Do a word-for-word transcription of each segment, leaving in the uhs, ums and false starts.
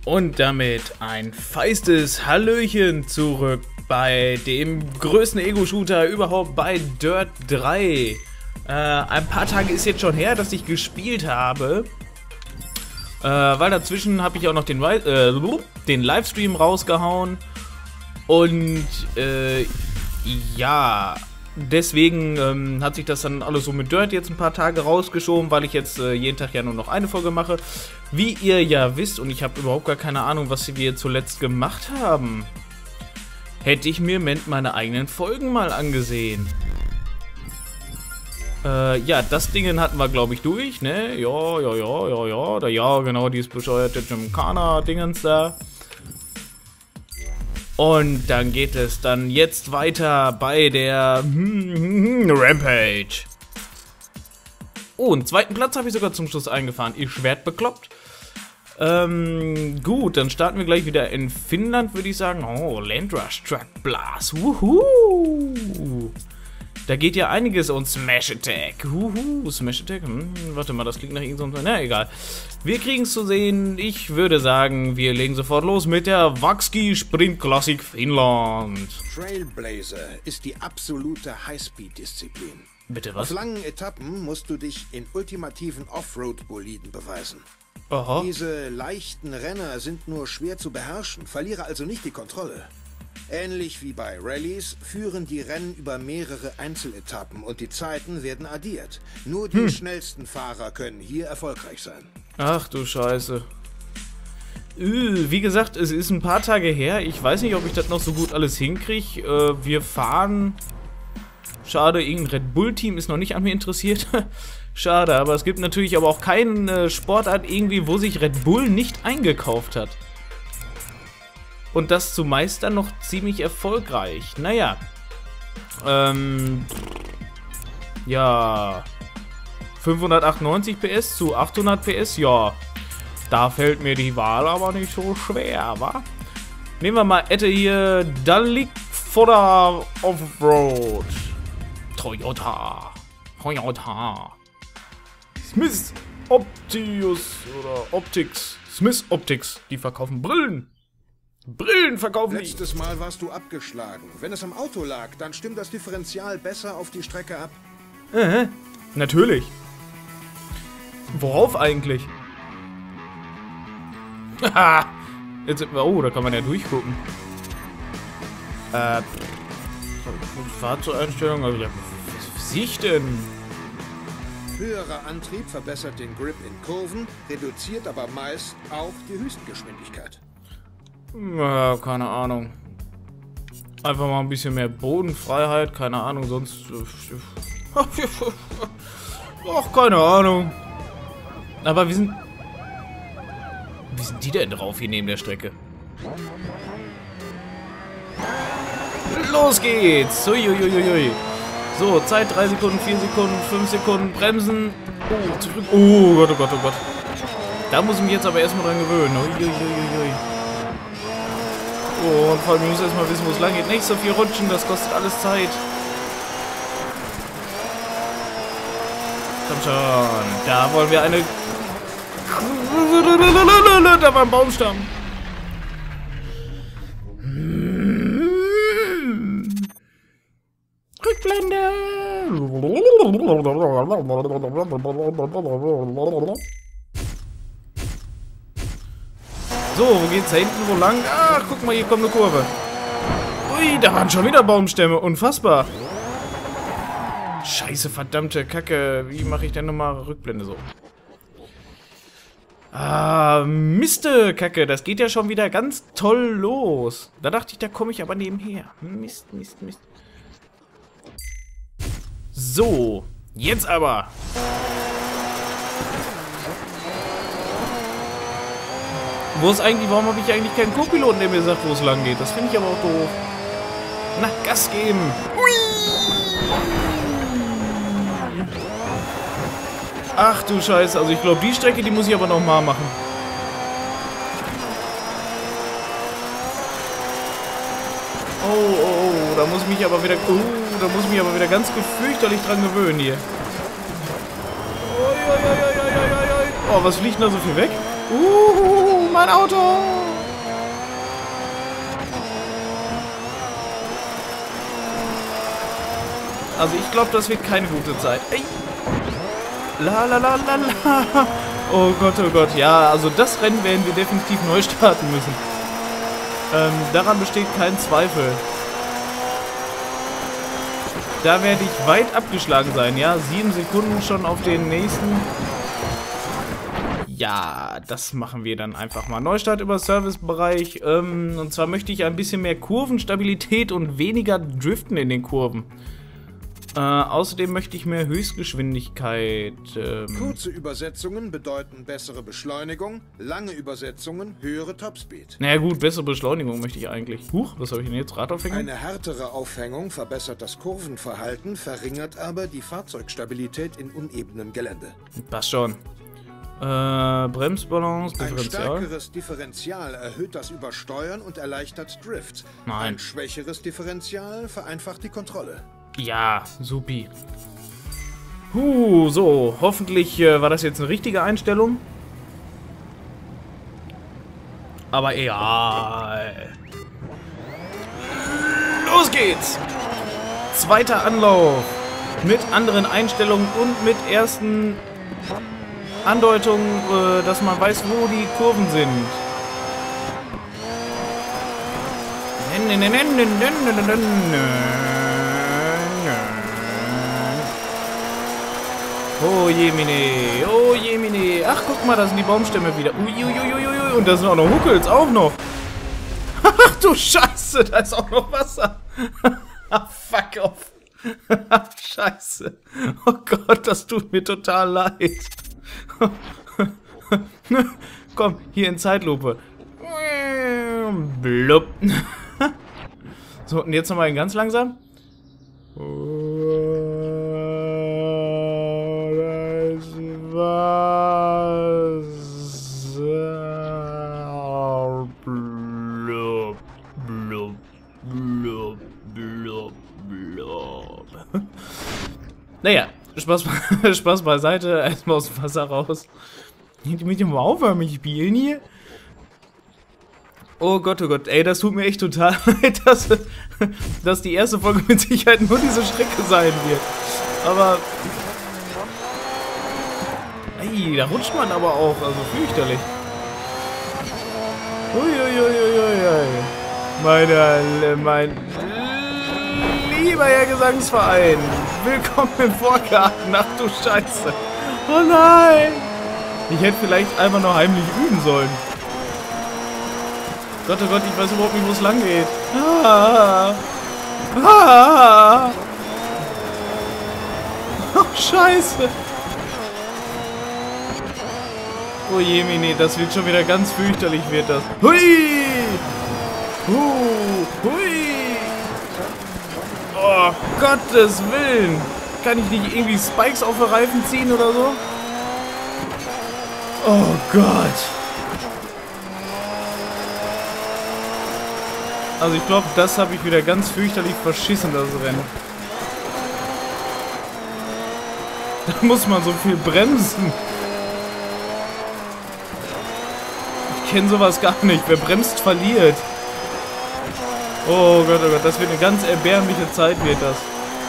Und damit ein feistes Hallöchen zurück bei dem größten Ego-Shooter überhaupt, bei Dirt drei. Äh, ein paar Tage ist jetzt schon her, dass ich gespielt habe. Äh, weil dazwischen habe ich auch noch den, äh, den Livestream rausgehauen. Und äh, ja, deswegen ähm, hat sich das dann alles so mit Dirt jetzt ein paar Tage rausgeschoben, weil ich jetzt äh, jeden Tag ja nur noch eine Folge mache. Wie ihr ja wisst, und ich habe überhaupt gar keine Ahnung, was wir zuletzt gemacht haben, hätte ich mir meine eigenen Folgen mal angesehen. Äh, ja, das Ding hatten wir, glaube ich, durch, ne? Ja, ja, ja, ja, ja, da, ja, genau, dieses bescheuerte Gymkhana-Dingens da. Und dann geht es dann jetzt weiter bei der Rampage. Oh, einen zweiten Platz habe ich sogar zum Schluss eingefahren. Ich werd bekloppt. Ähm, gut, dann starten wir gleich wieder in Finnland, würde ich sagen. Oh, Landrush Truck Blast. Wuhu. Da geht ja einiges und Smash Attack. Wuhu, Smash Attack. Hm, warte mal, das klingt nach irgendeinem... Na, egal. Wir kriegen es zu sehen. Ich würde sagen, wir legen sofort los mit der Vakski Sprint Classic Finnland. Trailblazer ist die absolute Highspeed-Disziplin. Bitte was? Auf langen Etappen musst du dich in ultimativen Offroad-Boliden beweisen. Aha. Diese leichten Renner sind nur schwer zu beherrschen, verliere also nicht die Kontrolle. Ähnlich wie bei Rallyes führen die Rennen über mehrere Einzeletappen und die Zeiten werden addiert. Nur die hm. schnellsten Fahrer können hier erfolgreich sein. Ach du Scheiße. Wie gesagt, es ist ein paar Tage her. Ich weiß nicht, ob ich das noch so gut alles hinkriege. Wir fahren... Schade, irgendein Red Bull-Team ist noch nicht an mir interessiert. Schade, aber es gibt natürlich aber auch keine Sportart irgendwie, wo sich Red Bull nicht eingekauft hat. Und das zumeist dann noch ziemlich erfolgreich. Naja. Ähm. Ja. fünfhundertachtundneunzig P S zu achthundert P S, ja. Da fällt mir die Wahl aber nicht so schwer, wa? Nehmen wir mal Ette hier. Dallik Fodder Offroad. Toyota. Toyota. Smith Optius oder Optics. Smith Optics. Die verkaufen Brillen. Brillen verkaufen die. Letztes Mal warst du abgeschlagen. Wenn es am Auto lag, dann stimmt das Differential besser auf die Strecke ab. Äh, natürlich. Worauf eigentlich? Haha. Jetzt, oh, da kann man ja durchgucken. Äh. Fahrzeugeinstellung, also ja, was sehe ich denn? Höherer Antrieb verbessert den Grip in Kurven, reduziert aber meist auch die Höchstgeschwindigkeit. Ja, keine Ahnung. Einfach mal ein bisschen mehr Bodenfreiheit, keine Ahnung, sonst... Ach, keine Ahnung. Aber wie sind... Wie sind die denn drauf hier neben der Strecke? Los geht's! Uiuiuiui. So, Zeit drei Sekunden, vier Sekunden, fünf Sekunden, bremsen. Oh, zurück. Oh Gott, oh Gott, oh Gott. Da muss ich mich jetzt aber erstmal dran gewöhnen. Uiuiuiui. Oh, und vor allem, ich muss erstmal wissen, wo es lang geht. Nicht so viel rutschen, das kostet alles Zeit. Komm schon. Da wollen wir eine... Da war ein Baumstamm. Rückblende. So, wo geht's da hinten wo lang? Ach, guck mal, hier kommt eine Kurve. Ui, da waren schon wieder Baumstämme. Unfassbar. Scheiße, verdammte Kacke. Wie mache ich denn nochmal Rückblende so? Ah, Miste, Kacke. Das geht ja schon wieder ganz toll los. Da dachte ich, da komme ich aber nebenher. Mist, Mist, Mist. So, jetzt aber. Wo ist eigentlich, warum habe ich eigentlich keinen Co-Piloten, der mir sagt, wo es lang geht? Das finde ich aber auch doof. Na, Gas geben. Ui. Ach du Scheiße, also ich glaube, die Strecke, die muss ich aber nochmal machen. Oh, oh, oh, da muss ich mich aber wieder, oh, da muss ich mich aber wieder ganz fürchterlich dran gewöhnen hier. Oh, oh, oh, oh, oh, oh, oh, was fliegt denn da so viel weg? Uh, mein Auto! Also ich glaube, das wird keine gute Zeit. Ey. La la la la la. Oh Gott, oh Gott. Ja, also das Rennen werden wir definitiv neu starten müssen. Ähm, daran besteht kein Zweifel. Da werde ich weit abgeschlagen sein, ja. Sieben Sekunden schon auf den nächsten. Ja, das machen wir dann einfach mal. Neustart über Servicebereich. Ähm, und zwar möchte ich ein bisschen mehr Kurvenstabilität und weniger Driften in den Kurven. Äh, außerdem möchte ich mehr Höchstgeschwindigkeit. Ähm Kurze Übersetzungen bedeuten bessere Beschleunigung, lange Übersetzungen höhere Topspeed. Naja gut, bessere Beschleunigung möchte ich eigentlich. Huch, was habe ich denn jetzt? Radaufhängung? Eine härtere Aufhängung verbessert das Kurvenverhalten, verringert aber die Fahrzeugstabilität in unebenem Gelände. Passt schon. Äh, Bremsbalance, Ein Differential. stärkeres Differential erhöht das Übersteuern und erleichtert Drifts. Nein. Ein schwächeres Differential vereinfacht die Kontrolle. Ja, supi. Huh, so, hoffentlich äh, war das jetzt eine richtige Einstellung. Aber egal. Los geht's! Zweiter Anlauf. Mit anderen Einstellungen und mit ersten Andeutungen, äh, dass man weiß, wo die Kurven sind. Oh jemine, oh jemine. Ach, guck mal, da sind die Baumstämme wieder. Uiuiuiui. Und da sind auch noch Huckels, auch noch. Ach du Scheiße, da ist auch noch Wasser. Fuck off. Scheiße. Oh Gott, das tut mir total leid. Komm, hier in Zeitlupe. Blub. So, und jetzt nochmal ganz langsam. Blub, blub, blub, blub, blub. Naja, Spaß, Spaß beiseite. Erstmal aus dem Wasser raus. Die mit dem aufhören, mich spielen hier. Oh Gott, oh Gott, ey, das tut mir echt total leid, dass, dass die erste Folge mit Sicherheit nur diese Strecke sein wird. Aber... Ey, da rutscht man aber auch, also fürchterlich. Uiuiuiui. Meine, mein lieber Herr Gesangsverein, willkommen im Vorgarten, ach du Scheiße. Oh nein! Ich hätte vielleicht einfach noch heimlich üben sollen. Gott, oh Gott, ich weiß überhaupt nicht, wo es lang geht. Ah. Ah. Oh, Scheiße. Oh je, Mini, das wird schon wieder ganz fürchterlich, wird das. Hui! Huh. Hui! Oh, Gottes Willen. Kann ich nicht irgendwie Spikes auf den Reifen ziehen oder so? Oh Gott. Also ich glaube, das habe ich wieder ganz fürchterlich verschissen, das Rennen. Da muss man so viel bremsen. Ich kenne sowas gar nicht. Wer bremst, verliert. Oh Gott, oh Gott, das wird eine ganz erbärmliche Zeit, wird das.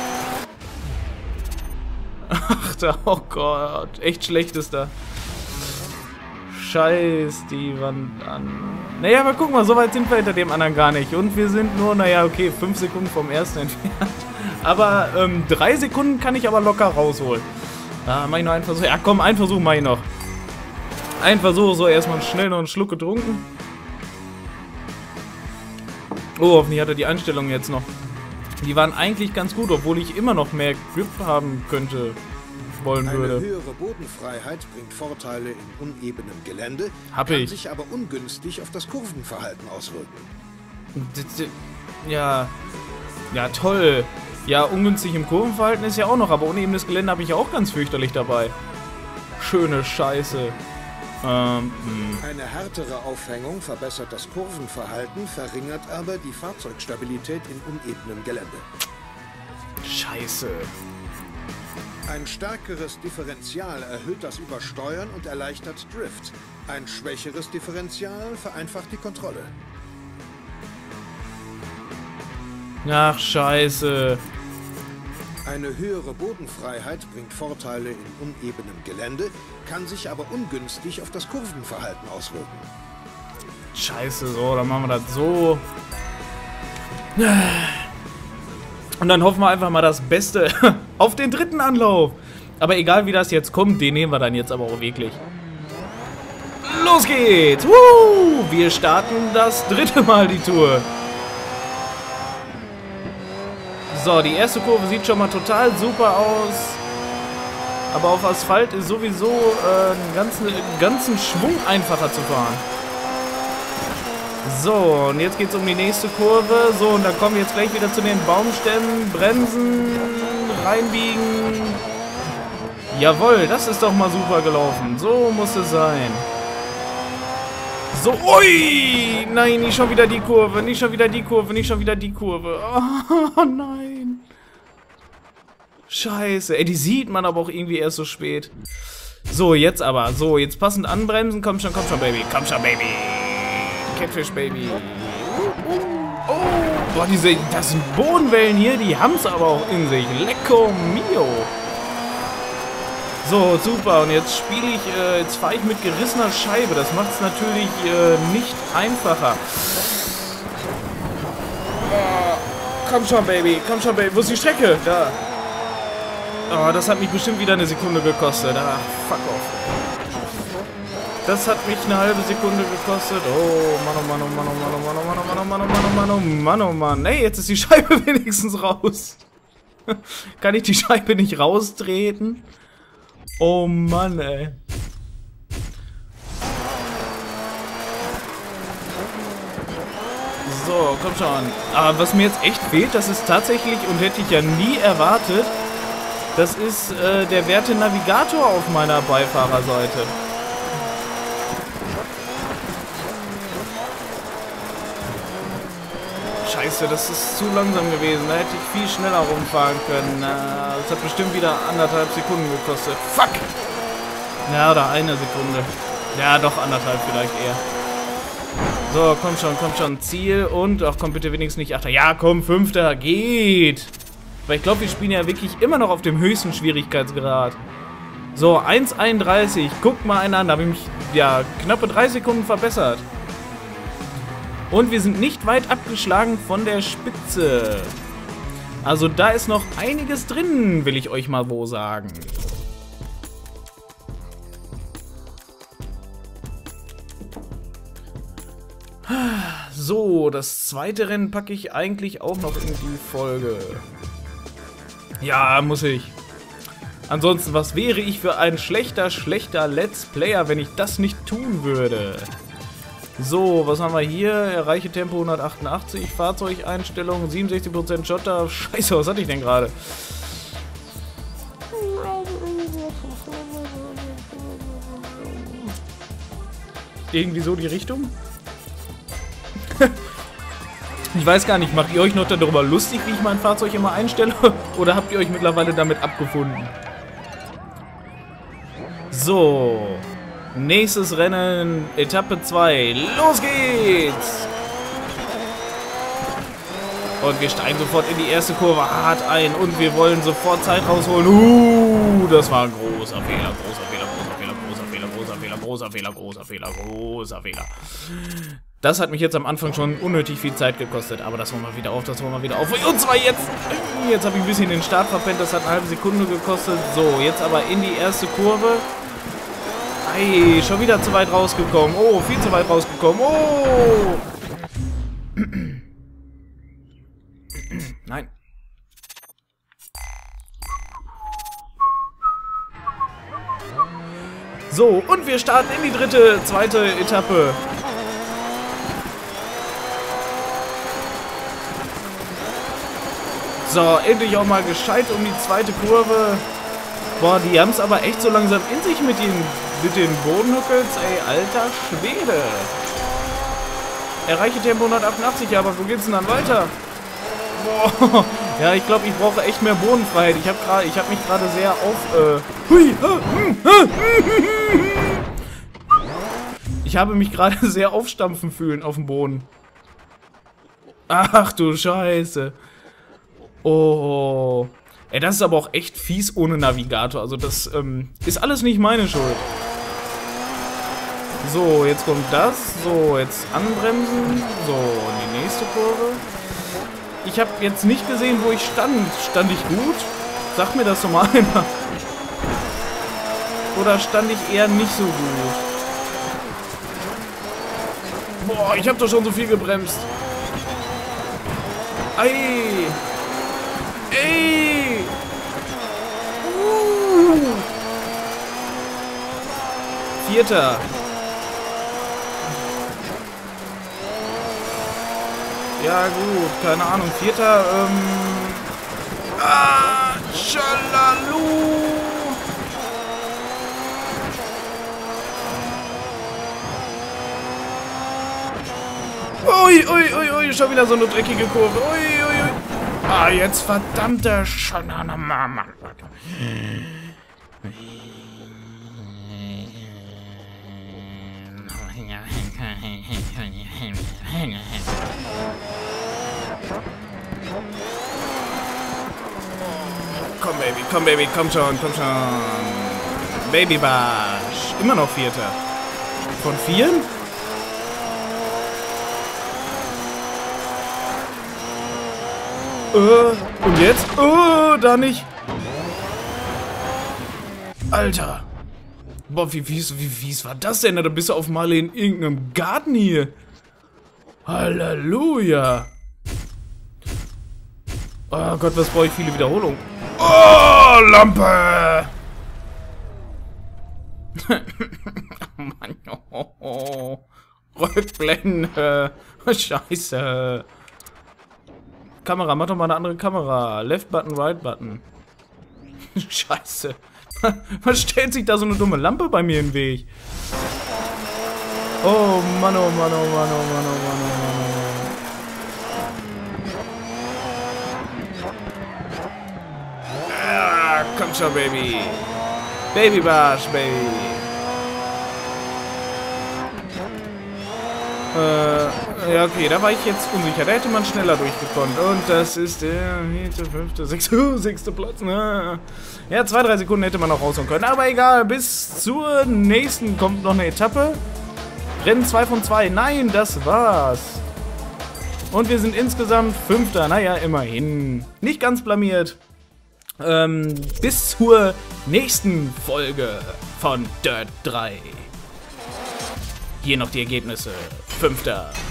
Ach da, oh Gott. Echt schlecht ist da. Scheiß die Wand an. Naja, aber guck mal, so weit sind wir hinter dem anderen gar nicht. Und wir sind nur, naja, okay, fünf Sekunden vom ersten entfernt. Aber ähm, drei Sekunden kann ich aber locker rausholen. Ah, mach ich noch einen Versuch. Ja, komm, einen Versuch mach ich noch. Ein Versuch, so erstmal schnell noch einen Schluck getrunken. Oh, hoffentlich hat er die Einstellungen jetzt noch. Die waren eigentlich ganz gut, obwohl ich immer noch mehr Grip haben könnte. Wollen würde. Eine höhere Bodenfreiheit bringt Vorteile in unebenem Gelände, Hab kann ich. sich aber ungünstig auf das Kurvenverhalten auswirken. Ja, ja toll. Ja, ungünstig im Kurvenverhalten ist ja auch noch, aber unebenes Gelände habe ich ja auch ganz fürchterlich dabei. Schöne Scheiße. Ähm, mh. Eine härtere Aufhängung verbessert das Kurvenverhalten, verringert aber die Fahrzeugstabilität in unebenem Gelände. Scheiße. Ein stärkeres Differential erhöht das Übersteuern und erleichtert Drift. Ein schwächeres Differential vereinfacht die Kontrolle. Ach, scheiße. Eine höhere Bodenfreiheit bringt Vorteile in unebenem Gelände, kann sich aber ungünstig auf das Kurvenverhalten auswirken. Scheiße, so, dann machen wir das so. Und dann hoffen wir einfach mal das Beste auf den dritten Anlauf. Aber egal wie das jetzt kommt, den nehmen wir dann jetzt aber auch wirklich. Los geht's! Woo! Wir starten das dritte Mal die Tour. So, die erste Kurve sieht schon mal total super aus. Aber auf Asphalt ist sowieso äh, einen ganzen, einen ganzen Schwung einfacher zu fahren. So, und jetzt geht es um die nächste Kurve. So, und dann kommen wir jetzt gleich wieder zu den Baumstämmen. Bremsen, reinbiegen. Jawohl, das ist doch mal super gelaufen. So muss es sein. So, ui! Nein, nicht schon wieder die Kurve, nicht schon wieder die Kurve, nicht schon wieder die Kurve. Oh, nein. Scheiße. Ey, die sieht man aber auch irgendwie erst so spät. So, jetzt aber. So, jetzt passend anbremsen. Komm schon, komm schon, Baby. Komm schon, Baby. Catfish, Baby. Oh, boah, diese, das sind Bodenwellen hier, die haben es aber auch in sich. Lecco mio. So, super. Und jetzt spiele ich, äh, jetzt fahre ich mit gerissener Scheibe. Das macht es natürlich äh, nicht einfacher. Oh, komm schon, Baby. Komm schon, Baby. Wo ist die Strecke? Da. Oh, das hat mich bestimmt wieder eine Sekunde gekostet. Ah, fuck off. Das hat mich eine halbe Sekunde gekostet. Oh, Mann, oh Mann, oh Mann, oh Mann, oh Mann, oh Mann, oh Mann, oh Mann, oh Mann, oh Mann, oh Mann. Ey, jetzt ist die Scheibe wenigstens raus. Kann ich die Scheibe nicht raustreten? Oh Mann, ey. So, komm schon. Aber was mir jetzt echt fehlt, das ist tatsächlich, und hätte ich ja nie erwartet, das ist äh, der Werte-Navigator auf meiner Beifahrerseite. Scheiße, das ist zu langsam gewesen. Da hätte ich viel schneller rumfahren können. Das hat bestimmt wieder anderthalb Sekunden gekostet. Fuck! Ja, oder eine Sekunde. Ja, doch anderthalb vielleicht eher. So, komm schon, komm schon. Ziel und... Ach, komm bitte wenigstens nicht Achter. Ja, komm, Fünfter. Geht! Weil ich glaube, wir spielen ja wirklich immer noch auf dem höchsten Schwierigkeitsgrad. So, eins einunddreißig. Guckt mal einen an. Da habe ich mich, ja, knappe drei Sekunden verbessert. Und wir sind nicht weit abgeschlagen von der Spitze. Also da ist noch einiges drin, will ich euch mal wo sagen. So, das zweite Rennen packe ich eigentlich auch noch in die Folge. Ja, muss ich. Ansonsten, was wäre ich für ein schlechter, schlechter Let's Player, wenn ich das nicht tun würde? So, was haben wir hier? Erreiche Tempo hundertachtundachtzig, Fahrzeugeinstellungen, siebenundsechzig Prozent Schotter. Scheiße, was hatte ich denn gerade? Irgendwie so die Richtung? Ich weiß gar nicht, macht ihr euch noch darüber lustig, wie ich mein Fahrzeug immer einstelle? Oder habt ihr euch mittlerweile damit abgefunden? So. Nächstes Rennen, Etappe zwei. Los geht's! Und wir steigen sofort in die erste Kurve hart ein. Und wir wollen sofort Zeit rausholen. Uh, das war ein großer Fehler. Großer Fehler, großer Fehler, großer Fehler, großer Fehler, großer Fehler, großer Fehler, großer Fehler. Das hat mich jetzt am Anfang schon unnötig viel Zeit gekostet. Aber das holen wir wieder auf, das holen wir wieder auf. Und zwar jetzt. Jetzt habe ich ein bisschen den Start verpennt. Das hat eine halbe Sekunde gekostet. So, jetzt aber in die erste Kurve. Ei, schon wieder zu weit rausgekommen. Oh, viel zu weit rausgekommen. Oh! Nein. So, und wir starten in die dritte, zweite Etappe. So, endlich auch mal gescheit um die zweite Kurve. Boah, die haben es aber echt so langsam in sich mit den, mit den Bodenhückels. Ey, alter Schwede. Erreiche Tempo hundertachtundachtzig, aber wo geht's denn dann weiter? Boah, ja, ich glaube, ich brauche echt mehr Bodenfreiheit. Ich habe gerade, ich habe mich gerade sehr auf, äh, hui, Ich habe mich gerade sehr aufstampfen fühlen auf dem Boden. Ach du Scheiße. Oh. Ey, das ist aber auch echt fies ohne Navigator. Also das ähm, ist alles nicht meine Schuld. So, jetzt kommt das. So, jetzt anbremsen. So, in die nächste Kurve. Ich habe jetzt nicht gesehen, wo ich stand. Stand ich gut? Sag mir das doch mal einer. Oder stand ich eher nicht so gut? Boah, ich habe doch schon so viel gebremst. Ei. Ey. Uh. Vierter. Ja gut, keine Ahnung. Vierter, ähm... Ah, Schalalu! Ui, ui, ui, ui, schon wieder so eine dreckige Kurve. Ui, ui, ui. Ah, jetzt verdammte Schananamama. Komm, Baby, komm, Baby, komm schon, komm schon. Baby Barsch. Immer noch Vierter. Von vieren? Äh, und jetzt? Oh, da nicht. Alter. Boah, wie, wie, wie, wie war das denn? Da bist du auf mal in irgendeinem Garten hier. Halleluja. Oh Gott, was brauche ich viele Wiederholungen. Oh, Lampe. Oh Mann, oh, oh. Rückblende. Scheiße. Kamera, mach doch mal eine andere Kamera. Left Button, Right Button. Scheiße. Was stellt sich da so eine dumme Lampe bei mir im Weg? Oh Mann, oh Mann, oh Mann, oh Mann, oh Mann, oh Mann, oh Mann. Ah, komm schon, Baby. Baby Barsch, Baby. Äh, ja, okay, da war ich jetzt unsicher. Da hätte man schneller durchgekonnt. Und das ist der vierte, fünfte, sechste, sechste Platz. Ne? Ja, zwei, drei Sekunden hätte man noch rausholen können. Aber egal, bis zur nächsten kommt noch eine Etappe. Rennen zwei von zwei. Nein, das war's. Und wir sind insgesamt Fünfter. Naja, immerhin. Nicht ganz blamiert. Ähm, bis zur nächsten Folge von Dirt drei. Hier noch die Ergebnisse. Fünfter.